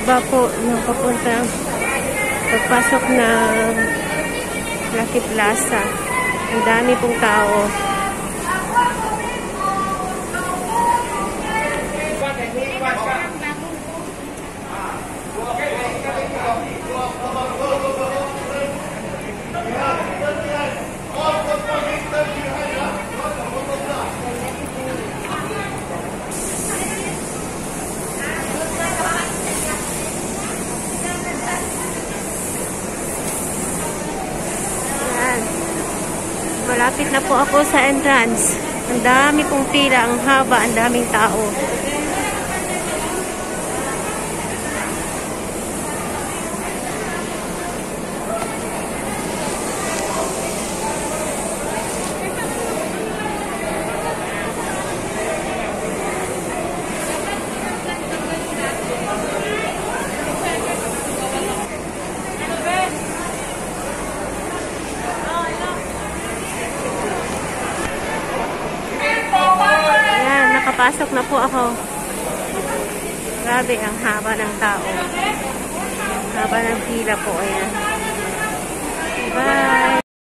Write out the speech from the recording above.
baba po yung papuntang pagpasok ng Lucky Plaza. Ang dami pong tao. Malapit na po ako sa entrance. Ang dami pong pila, ang haba, ang daming tao. Pasok na po ako. Grabe, ang haba ng tao. Haba ng pila po. Ayan. Bye!